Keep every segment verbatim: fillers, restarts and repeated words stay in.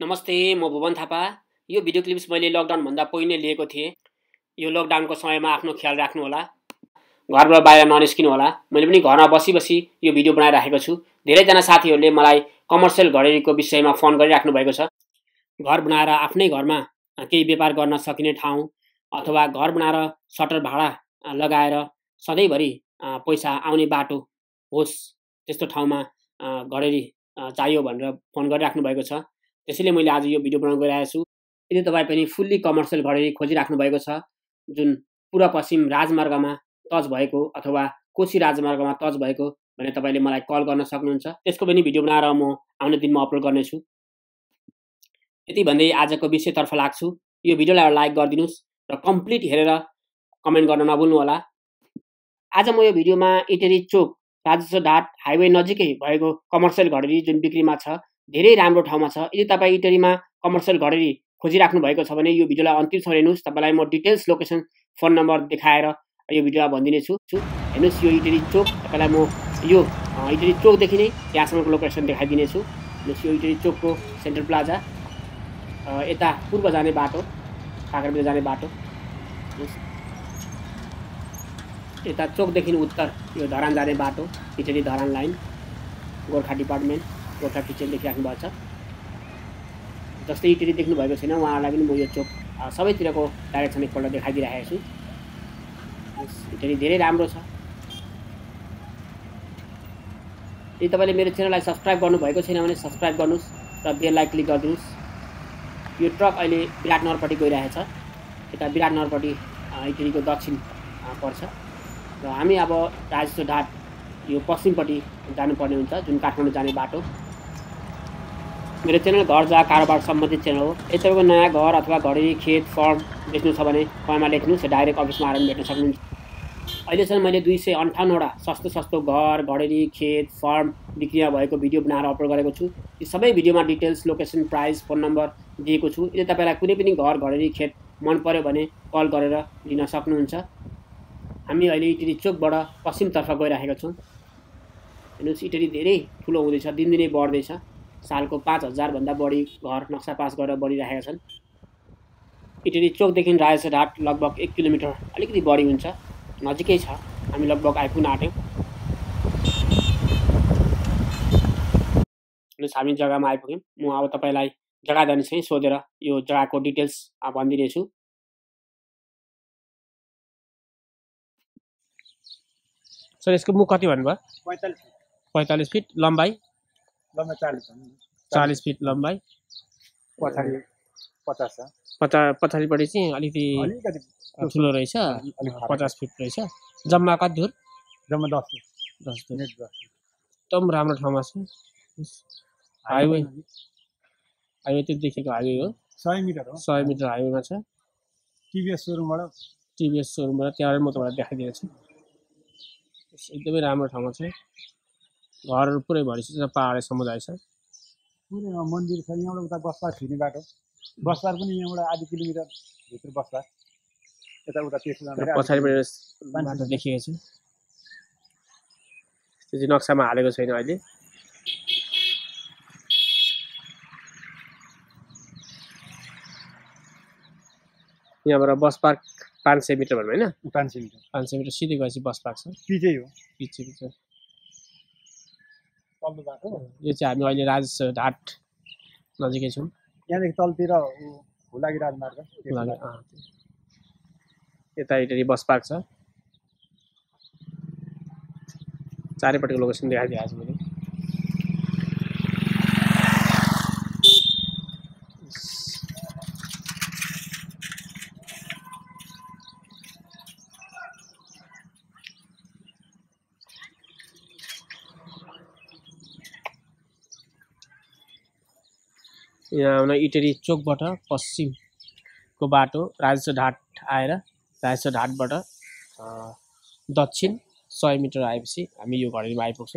नमस्ते, म भुवन थापा। यो भिडियो क्लिप्स मैले लकडाउनभन्दा पहिले लिएको थिएँ। यो लकडाउनको समयमा आफ्नो ख्याल राख्नु होला, घरबाट बाहिर ननिस्किनु होला। मैले पनि घरमा बसी बसी यो भिडियो बनाइराखेको छु। धेरैजना साथीहरूले मलाई कमर्सियल घडेरीको विषयमा फोन गरिराख्नु भएको छ। घर बनाएर आफ्नै घरमा केही व्यापार गर्न सकिने ठाउँ अथवा घर बनाएर सटर भाडा लगाएर सधैँभरि पैसा आउने बाटो होस् त्यस्तो ठाउँमा घडेरी चाहियो भनेर फोन गरिराख्नु भएको छ। त्यसैले मैले आज यो भिडियो बनाउन गइरहेको छु। यदि तपाईँ पनि फुल्ली कमर्सियल घडेरी खोजिराख्नु भएको छ जुन पूर्व पश्चिम राजमार्गमा टच भएको अथवा कोशी राजमार्गमा टच भएको भने तपाईँले मलाई कल गर्न सक्नुहुन्छ। त्यसको पनि भिडियो बनाएर म आउने दिनमा अपलोड गर्नेछु। यति भन्दै आजको विषयतर्फ लाग्छु। यो भिडियोलाई लाइक गरिदिनुहोस् र कम्प्लिट हेरेर कमेन्ट गर्न नभुल्नु होला। आज म यो भिडियोमा इटेरी चोक राजस्व घाट हाइवे नजिकै भएको कमर्सियल घडेरी जुन बिक्रीमा छ, धेरै राम्रो ठाउँमा छ। यदि तपाईँ इटेरीमा कमर्सियल घडेरी खोजिराख्नु भएको छ भने यो भिडियोलाई अन्तिमसम्म हेर्नुहोस्। तपाईँलाई म डिटेल्स लोकेसन फोन नम्बर देखाएर यो भिडियोमा भनिदिनेछु। हेर्नुहोस्, यो इटेरी चोक तपाईँलाई म यो इटेरी चोकदेखि नै यहाँसम्मको लोकेसन देखाइदिनेछु। हेर्नुहोस्, यो इटेरी चोकको सेन्ट्रल प्लाजा, यता पूर्व जाने बाटो, काँक्राबिल जाने बाटो। यता चोकदेखि उत्तर यो धरान जाने बाटो, Itahari Dharan line, Gorkha department, Gorkha kitchen देखिराख्नु भएको छ। जस्तै इटेरी देख्नु भएको छैन उहाँहरूलाई पनि म यो चोक सबैतिरको डाइरेक्सन एकपल्ट देखाइदिइराखेको छु। इटेरी धेरै राम्रो छ। यदि तपाईँले मेरो च्यानललाई सब्सक्राइब गर्नुभएको छैन भने सब्सक्राइब गर्नुहोस् र बेललाई क्लिक गरिदिनुहोस्। यो ट्रक अहिले विराटनगरपट्टि गइरहेछ। यता विराटनगरपट्टि इटेरीको दक्षिण पर्छ र हामी अब राजस्व घाट यो पश्चिमपट्टि जानुपर्ने हुन्छ जुन काठमाडौँ जाने बाटो। मेरो च्यानल घर जग्गा कारोबार सम्बन्धित च्यानल हो। यदि तपाईँको नयाँ घर अथवा घडेरी खेत फर्म बेच्नु छ भने कमेन्टमा लेख्नुहोस्, डाइरेक्ट अफिसमा आएर भेट्न सक्नुहुन्छ। अहिलेसम्म मैले दुई सय अन्ठाउन्नवटा सस्तो सस्तो घर घडेरी खेत फर्म बिक्रीमा भएको भिडियो बनाएर अपलोड गरेको छु। यी सबै भिडियोमा details location price phone number दिएको छु। यदि तपाईँलाई कुनै पनि घर घडेरी खेत मन पर्यो भने कल गरेर लिन सक्नुहुन्छ। हामी अहिले इटेरी चोकबाट पश्चिमतर्फ गइरहेका छौँ। हेर्नुहोस्, इटेरी धेरै ठुलो हुँदैछ, दिनदिनै बढ्दैछ। सालको पाँच हजारभन्दा बढी घर नक्सा पास गरेर बढिरहेका छन्। इटेरी चोकदेखि राजस्व घाट लगभग एक किलोमिटर अलिकति बढी हुन्छ, नजिकै छ। हामी लगभग आइपुग्न आँट्यौँ। हेर्नुहोस्, हामी जग्गामा आइपुग्यौँ। म अब तपाईँलाई जग्गा जाने चाहिँ सोधेर यो जग्गाको डिटेल्स भनिदिनेछु। सर, यसको मुख कति भन्नुभयो? पैँतालिस पैँतालिस फिट लम्बाइ, लम्बाइ चालिस चालिस फिट लम्बाइ, पछाडि पचास छ। पचा पछाडिपट्टि चाहिँ अलिकति अलिकति ठुलो रहेछ, पचास फिट रहेछ। जम्मा कति दूर? जम्मा दस दस दूर। नेट दस। एकदम राम्रो ठाउँमा छ। हाइवे हाइवे त्यो देखेको हाइवे हो, सय मिटर हो। सय मिटर हाइवेमा छ। टिभीएस सोरुमबाट टिभीएस सोरुमबाट त्यहाँबाट म तपाईँलाई देखाइदिनेछु। एकदमै राम्रो ठाउँमा छ। घरहरू पुरै भरिसक्छ, पाहाडे समुदाय छ। पुरै मन्दिर छ। यहाँबाट उता बसपार छिर्ने बाटो, बसपार पनि यहाँबाट आधी किलोमिटर भित्र बसपार, यता उता त्यसो पछाडिबाट बाटो देखिएको छ। त्यो चाहिँ नक्सामा हालेको छैन अहिले। यहाँबाट बस पार्क पाँच सय मिटर भन्नु होइन? पाँच सय मिटर पाँच सय मिटर सिधै गएपछि बस पार्क छ। पिचै हो, पिच छ। तल्लो बाटो। यो चाहिँ हामी अहिले राजस्व घाट नजिकै छौँ। यहाँदेखि तलतिर हुलाकी राजमार्ग, यता इटेरी बस पार्क छ। चारैपट्टिको लोकेसन देखाइदिएको छु मैले। यहाँ आउन इटेरी चोकबाट पश्चिमको बाटो राजस्व घाट आएर राजस्व घाटबाट दक्षिण सय मिटर आएपछि हामी यो घडेरीमा आइपुग्छौँ।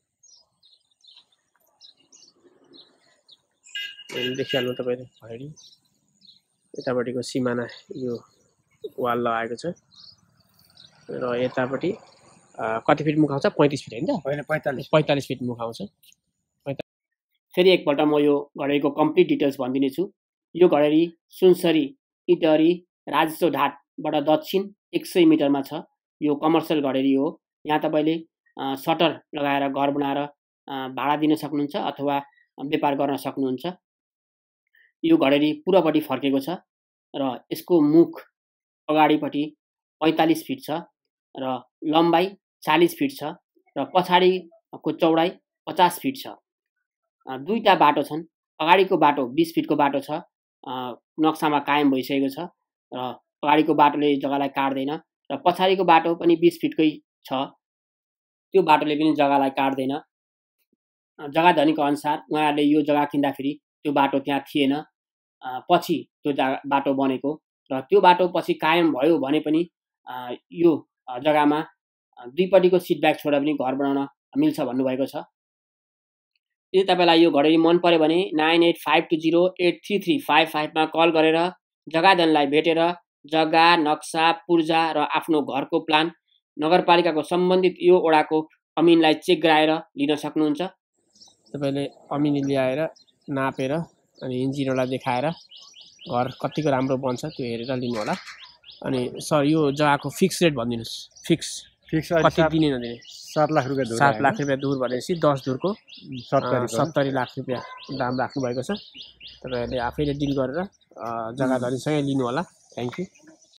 देखिहाल्नु तपाईँले घडेरी। यतापट्टिको सिमाना यो वाल लगाएको छ र यतापट्टि कति फिट मुख आउँछ? पैँतिस फिट होइन त? होइन, पैँतालिस पैँतालिस फिट मुख आउँछ। फेरि एकपल्ट म यो घडेरीको कम्प्लिट डिटेल्स भनिदिनेछु। यो घडेरी सुनसरी इटहरी राजेश्वर ढाटबाट दक्षिण एक सय मिटरमा छ। यो कमर्सियल घडेरी हो। यहाँ तपाईँले सटर लगाएर घर बनाएर भाडा दिन सक्नुहुन्छ अथवा व्यापार गर्न सक्नुहुन्छ। यो घडेरी पूर्वपट्टि फर्केको छ र यसको मुख अगाडिपट्टि पैँतालिस फिट छ र लम्बाइ चालीस फिट छ र पछाडिको चौडाइ पचास फिट छ। दुईटा बाटो छन्। अगाडिको बाटो बीस फिटको बाटो छ, नक्सामा कायम भइसकेको छ र अगाडिको बाटोले जग्गालाई काट्दैन र पछाडिको बाटो पनि बीस फिटकै छ, त्यो बाटोले पनि जग्गालाई काट्दैन। जग्गा धनीको अनुसार उहाँहरूले यो जग्गा किन्दाखेरि त्यो बाटो त्यहाँ थिएन, पछि त्यो बाटो बनेको र त्यो बाटो पछि कायम भयो भने पनि यो जग्गामा दुईपट्टिको सिटब्याक छोडेर पनि घर बनाउन मिल्छ भन्नुभएको छ। यदि तपाईँलाई यो घडेरी मन पर्यो भने nine eight five two zero eight three three five फाइभमा कल गरेर जग्गा धनीलाई भेटेर जग्गा नक्सा पूर्जा र आफ्नो घरको प्लान नगरपालिकाको सम्बन्धित यो वडाको अमिनलाई चेक गराएर लिन सक्नुहुन्छ। तपाईँले अमिन ल्याएर नापेर अनि इन्जिनियरलाई देखाएर घर कतिको राम्रो बन्छ त्यो हेरेर लिनु होला। अनि सर यो जग्गाको फिक्स रेट भनिदिनुहोस्। फिक्स फिक्स कति दिने नदिने? सात लाख रुपियाँ धुर। सात लाख रुपियाँ धुर भनेपछि दस धुरको सत्तरी लाख रुपियाँ दाम राख्नु भएको छ। तपाईँहरूले आफैले डिल गरेर जग्गा धनीसँगै लिनु होला। Thank you.